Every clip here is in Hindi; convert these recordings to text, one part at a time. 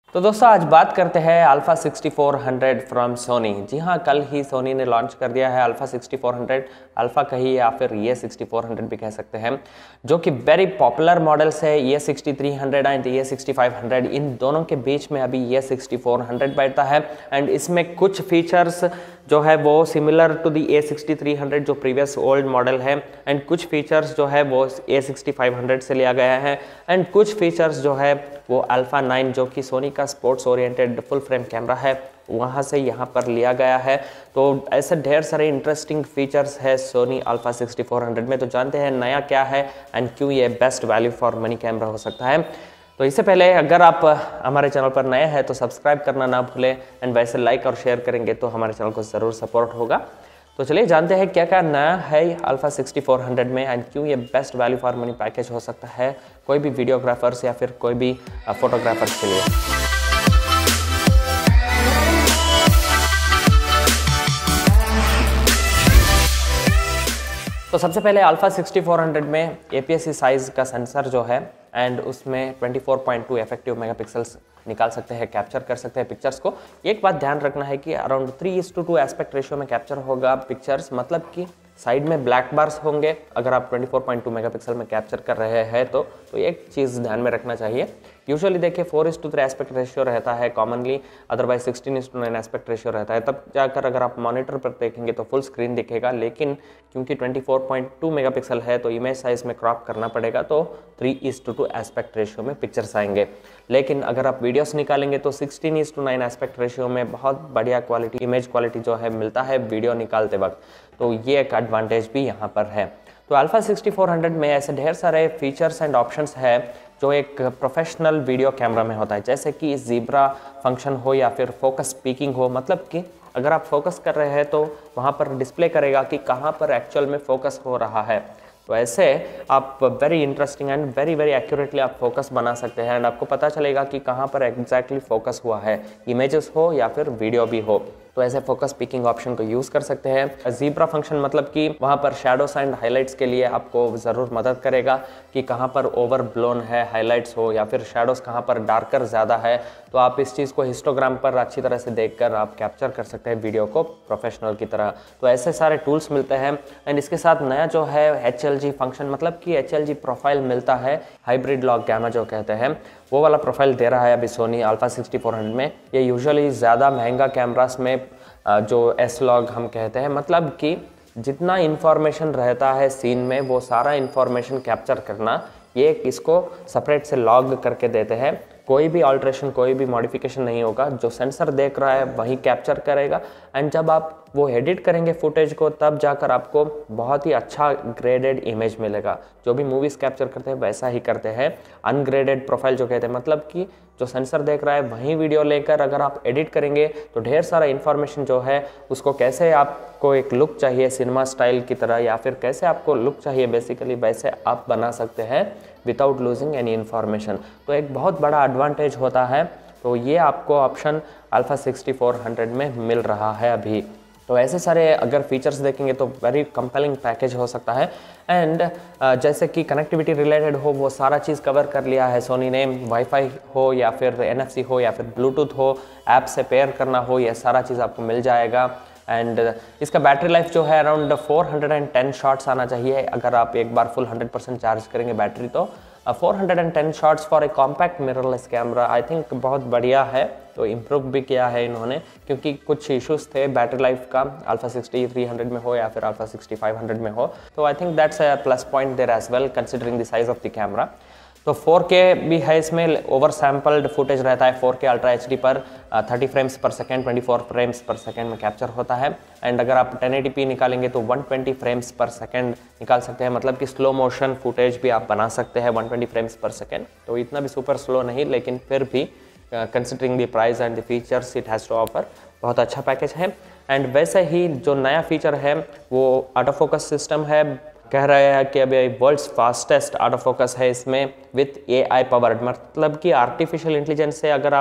तो दोस्तों आज बात करते हैं अल्फा 6400 फ्रॉम सोनी। जी हाँ, कल ही सोनी ने लॉन्च कर दिया है अल्फा 6400। अल्फा कही या फिर ये 6400 भी कह सकते हैं, जो कि वेरी पॉपुलर मॉडल्स है। ये 6300 एंड ये 6500, इन दोनों के बीच में अभी ये 6400 बैठता है। एंड इसमें कुछ फीचर्स जो है वो सिमिलर टू दी A6300 जो प्रीवियस ओल्ड मॉडल है, एंड कुछ फीचर्स जो है वो A6500 से लिया गया है, एंड कुछ फीचर्स जो है वो अल्फा 9 जो कि सोनी का sports oriented full frame camera है वहाँ से यहाँ पर लिया गया है। तो ऐसे ढेर सारे इंटरेस्टिंग फीचर्स है सोनी अल्फा 6400 में। तो जानते हैं नया क्या है एंड क्यों ये best value for money camera हो सकता है। तो इससे पहले अगर आप हमारे चैनल पर नए हैं तो सब्सक्राइब करना ना भूलें, एंड वैसे लाइक और शेयर करेंगे तो हमारे चैनल को ज़रूर सपोर्ट होगा। तो चलिए जानते हैं क्या क्या नया है अल्फा 6400 में एंड क्यों ये best value for money package हो सकता है कोई भी वीडियोग्राफर्स या फिर कोई भी फोटोग्राफर्स के लिए। तो सबसे पहले अल्फा 6400 में APS-C साइज़ का सेंसर जो है एंड उसमें 24.2 इफेक्टिव मेगापिक्सल्स निकाल सकते हैं, कैप्चर कर सकते हैं पिक्चर्स को। एक बात ध्यान रखना है कि अराउंड 3:2 एस्पेक्ट रेशियो में कैप्चर होगा पिक्चर्स, मतलब कि साइड में ब्लैक बार्स होंगे अगर आप 24.2 मेगापिक्सल में कैप्चर कर रहे हैं तो एक चीज़ ध्यान में रखना चाहिए। यूजुअली देखिए 4:3 एस्पेक्ट रेशियो रहता है कॉमनली, अदरवाइज 16:9 एस्पेक्ट रेशियो रहता है। तब जाकर अगर आप मॉनिटर पर देखेंगे तो फुल स्क्रीन दिखेगा, लेकिन क्योंकि 24.2 मेगापिक्सल है तो इमेज साइज में क्रॉप करना पड़ेगा, तो 3:2 एस्पेक्ट रेशियो में पिक्चर्स आएंगे। लेकिन अगर आप वीडियोस निकालेंगे तो 16:9 एस्पेक्ट रेशियो में बहुत बढ़िया क्वालिटी इमेज क्वालिटी जो है मिलता है वीडियो निकालते वक्त। तो ये एक एडवांटेज भी यहाँ पर है। तो अल्फा 6400 में ऐसे ढेर सारे फीचर्स एंड ऑप्शंस है जो एक प्रोफेशनल वीडियो कैमरा में होता है, जैसे कि ज़ीब्रा फंक्शन हो या फिर फोकस स्पीकिंग हो। मतलब कि अगर आप फोकस कर रहे हैं तो वहाँ पर डिस्प्ले करेगा कि कहाँ पर एक्चुअल में फोकस हो रहा है। तो ऐसे आप very interesting and very accurately आप फोकस बना सकते हैं, एंड आपको पता चलेगा कि कहाँ पर एग्जैक्टली फोकस हुआ है, इमेजेस हो या फिर वीडियो भी हो। तो ऐसे फोकस पिकिंग ऑप्शन को यूज़ कर सकते हैं। ज़ीब्रा फंक्शन मतलब कि वहाँ पर शैडोस एंड हाइलाइट्स के लिए आपको ज़रूर मदद करेगा कि कहाँ पर ओवर ब्लोन है हाइलाइट्स हो या फिर शैडोस कहाँ पर डार्कर ज़्यादा है। तो आप इस चीज़ को हिस्टोग्राम पर अच्छी तरह से देखकर आप कैप्चर कर सकते हैं वीडियो को प्रोफेशनल की तरह। तो ऐसे सारे टूल्स मिलते हैं, एंड इसके साथ नया जो है HLG फंक्शन, मतलब कि HLG प्रोफाइल मिलता है, हाइब्रिड लॉग गामा जो कहते हैं, वो वाला प्रोफाइल दे रहा है अभी सोनी अल्फा 6400 में। ये यूजुअली ज़्यादा महंगा कैमरास में जो S-Log हम कहते हैं, मतलब कि जितना इन्फॉर्मेशन रहता है सीन में वो सारा इन्फॉर्मेशन कैप्चर करना, ये इसको सेपरेट से लॉग करके देते हैं। कोई भी ऑल्ट्रेशन कोई भी मॉडिफिकेशन नहीं होगा, जो सेंसर देख रहा है वही कैप्चर करेगा, एंड जब आप वो एडिट करेंगे फुटेज को तब जाकर आपको बहुत ही अच्छा ग्रेडेड इमेज मिलेगा। जो भी मूवीज़ कैप्चर करते हैं वैसा ही करते हैं। अनग्रेडेड प्रोफाइल जो कहते हैं, मतलब कि जो सेंसर देख रहा है वही वीडियो लेकर अगर आप एडिट करेंगे तो ढेर सारा इन्फॉर्मेशन जो है उसको कैसे आपको एक लुक चाहिए सिनेमा स्टाइल की तरह, या फिर कैसे आपको लुक चाहिए बेसिकली वैसे आप बना सकते हैं विदाउट लूजिंग एनी इन्फॉर्मेशन। तो एक बहुत बड़ा एडवांटेज होता है। तो ये आपको ऑप्शन अल्फा 6400 में मिल रहा है अभी। तो ऐसे सारे अगर फीचर्स देखेंगे तो वेरी कंपेलिंग पैकेज हो सकता है। एंड जैसे कि कनेक्टिविटी रिलेटेड हो वो सारा चीज़ कवर कर लिया है सोनी ने। वाईफाई हो या फिर NFC हो या फिर ब्लूटूथ हो, ऐप से पेयर करना हो, ये सारा चीज़ आपको मिल जाएगा। एंड इसका बैटरी लाइफ जो है अराउंड 410 शॉट्स आना चाहिए। अगर आप एक बार फुल 100% चार्ज करेंगे बैटरी तो 410 shots for a compact mirrorless camera I think बहुत बढ़िया है। तो इम्प्रूव भी किया है इन्होंने, क्योंकि कुछ इश्यूज थे बैटरी लाइफ का अल्फा 6300 में हो या फिर अल्फा 6500 में हो। तो I think that's a plus point there as well considering the size of the camera. तो 4K भी है इसमें, ओवर सैम्पल्ड फुटेज रहता है 4K अल्ट्रा HD पर 30 फ्रेम्स पर सेकेंड 24 फ्रेम्स पर सेकेंड में कैप्चर होता है। एंड अगर आप 1080p निकालेंगे तो 120 फ्रेम्स पर सेकेंड निकाल सकते हैं, मतलब कि स्लो मोशन फुटेज भी आप बना सकते हैं 120 फ्रेम्स पर सेकेंड। तो इतना भी सुपर स्लो नहीं, लेकिन फिर भी considering the price and the features it has to offer बहुत अच्छा पैकेज है। एंड वैसे ही जो नया फीचर है वो ऑटो फोकस सिस्टम है। कह रहे हैं कि अभी वर्ल्ड्स फास्टेस्ट ऑटो फोकस है इसमें विथ AI पावर्ड, मतलब कि आर्टिफिशियल इंटेलिजेंस से अगर आप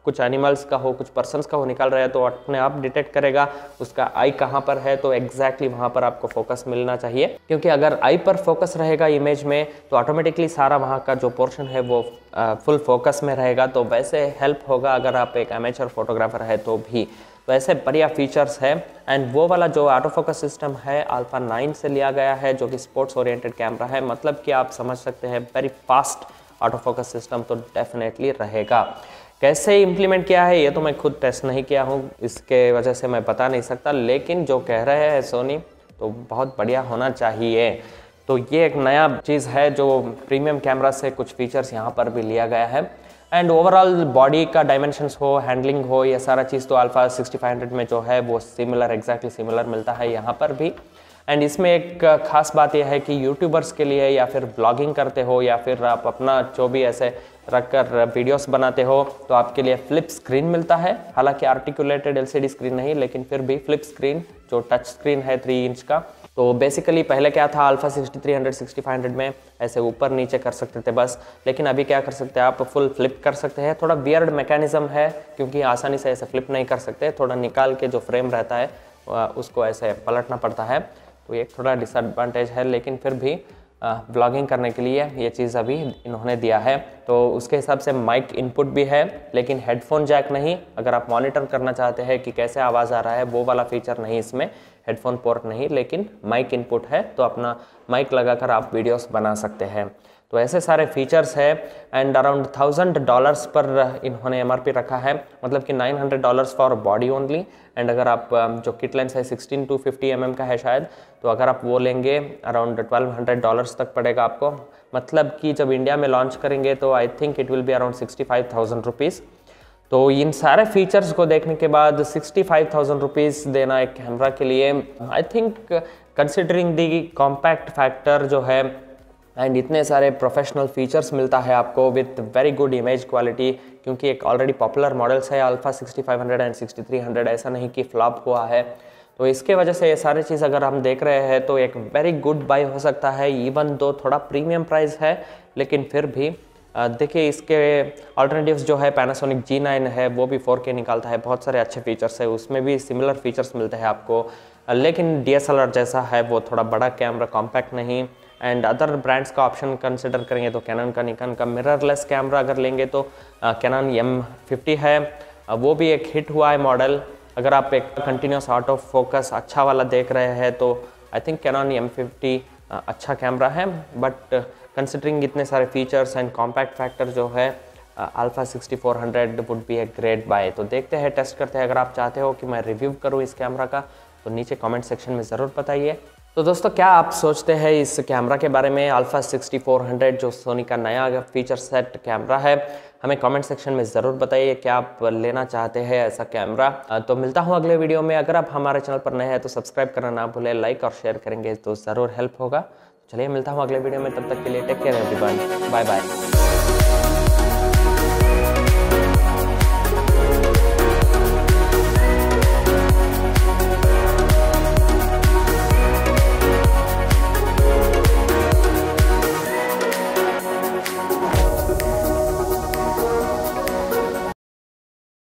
कुछ एनिमल्स का हो, कुछ पर्सन्स का हो निकाल रहा है तो अपने आप डिटेक्ट करेगा उसका आई कहाँ पर है, तो एग्जैक्टली वहाँ पर आपको फोकस मिलना चाहिए, क्योंकि अगर आई पर फोकस रहेगा इमेज में तो ऑटोमेटिकली सारा वहाँ का जो पोर्शन है वो फुल फोकस में रहेगा। तो वैसे हेल्प होगा अगर आप एक एमेचर फोटोग्राफर है तो भी। तो ऐसे बढ़िया फीचर्स है। एंड वो वाला जो ऑटो फोकस सिस्टम है अल्फा 9 से लिया गया है, जो कि स्पोर्ट्स ओरिएंटेड कैमरा है, मतलब कि आप समझ सकते हैं very fast auto focus system तो डेफिनेटली रहेगा। कैसे इम्प्लीमेंट किया है ये तो मैं खुद टेस्ट नहीं किया हूँ, इसके वजह से मैं बता नहीं सकता, लेकिन जो कह रहे हैं सोनी तो बहुत बढ़िया होना चाहिए। तो ये एक नया चीज़ है जो प्रीमियम कैमरा से कुछ फीचर्स यहाँ पर भी लिया गया है। एंड ओवरऑल बॉडी का डायमेंशंस हो, हैंडलिंग हो, ये सारा चीज़ तो अल्फा 6500 में जो है वो सिमिलर, एग्जैक्टली सिमिलर मिलता है यहाँ पर भी। एंड इसमें एक खास बात यह है कि यूट्यूबर्स के लिए या फिर ब्लॉगिंग करते हो या फिर आप अपना जो भी ऐसे रखकर वीडियोस बनाते हो तो आपके लिए फ्लिप स्क्रीन मिलता है। हालांकि आर्टिकुलेटेड एलसीडी स्क्रीन नहीं, लेकिन फिर भी फ्लिप स्क्रीन जो टच स्क्रीन है 3 इंच का। तो बेसिकली पहले क्या था, अल्फा 6300 6500 में ऐसे ऊपर नीचे कर सकते थे बस, लेकिन अभी क्या कर सकते हैं आप, फुल फ्लिप कर सकते हैं। थोड़ा वियर्ड मैकेनिज्म है क्योंकि आसानी से ऐसे फ्लिप नहीं कर सकते, थोड़ा निकाल के जो फ्रेम रहता है उसको ऐसे पलटना पड़ता है, तो एक थोड़ा डिसएडवांटेज है। लेकिन फिर भी ब्लॉगिंग करने के लिए ये चीज़ अभी इन्होंने दिया है। तो उसके हिसाब से माइक इनपुट भी है, लेकिन हेडफोन जैक नहीं। अगर आप मॉनिटर करना चाहते हैं कि कैसे आवाज़ आ रहा है, वो वाला फीचर नहीं इसमें, हेडफोन पोर्ट नहीं, लेकिन माइक इनपुट है, तो अपना माइक लगाकर आप वीडियोस बना सकते हैं। तो ऐसे सारे फीचर्स है। एंड अराउंड $1000 पर इन्होंने MRP रखा है, मतलब कि $900 फॉर बॉडी ओनली। एंड अगर आप जो किट लेंस है 16 to 50 mm का है शायद, तो अगर आप वो लेंगे अराउंड $1200 तक पड़ेगा आपको। मतलब कि जब इंडिया में लॉन्च करेंगे तो I think it will be around 65,000 rupees. तो इन सारे फीचर्स को देखने के बाद 65,000 रुपीज़ देना एक कैमरा के लिए, I think considering the compact factor जो है एंड इतने सारे प्रोफेशनल फीचर्स मिलता है आपको with very good image quality, क्योंकि एक ऑलरेडी पॉपुलर मॉडल्स है अल्फा 6500 एंड 6300, ऐसा नहीं कि फ्लॉप हुआ है। तो इसके वजह से ये सारी चीज़ अगर हम देख रहे हैं तो एक वेरी गुड बाय हो सकता है, इवन दो थोड़ा प्रीमियम प्राइस है, लेकिन फिर भी देखिए इसके अल्टरनेटिव्स जो है पैनासोनिक G9 है, वो भी 4K निकालता है, बहुत सारे अच्छे फीचर्स है, उसमें भी सिमिलर फीचर्स मिलते हैं आपको, लेकिन DSLR जैसा है, वो थोड़ा बड़ा कैमरा, कॉम्पैक्ट नहीं। एंड अदर ब्रांड्स का ऑप्शन कंसिडर करेंगे तो कैनन का, निकॉन का मिररलेस कैमरा अगर लेंगे तो कैनन M50 है, वो भी एक हिट हुआ है मॉडल। अगर आप एक कंटिन्यूस ऑटो फोकस अच्छा वाला देख रहे हैं तो आई थिंक कैनन M50 अच्छा कैमरा है, बट कंसिडरिंग इतने सारे फीचर्स एंड कॉम्पैक्ट फैक्टर जो है alpha 6400 would be a great buy. तो देखते हैं, टेस्ट करते हैं। अगर आप चाहते हो कि मैं रिव्यू करूँ इस कैमरा का तो नीचे कमेंट सेक्शन में ज़रूर बताइए। तो दोस्तों क्या आप सोचते हैं इस कैमरा के बारे में, अल्फा 6400 जो सोनी का नया फीचर सेट कैमरा है, हमें कमेंट सेक्शन में ज़रूर बताइए क्या आप लेना चाहते हैं ऐसा कैमरा। तो मिलता हूँ अगले वीडियो में। अगर आप हमारे चैनल पर नए हैं तो सब्सक्राइब करना ना भूलें, लाइक और शेयर करेंगे तो ज़रूर हेल्प होगा। चलिए मिलता हूँ अगले वीडियो में, तब तक के लिए take care everyone, bye bye.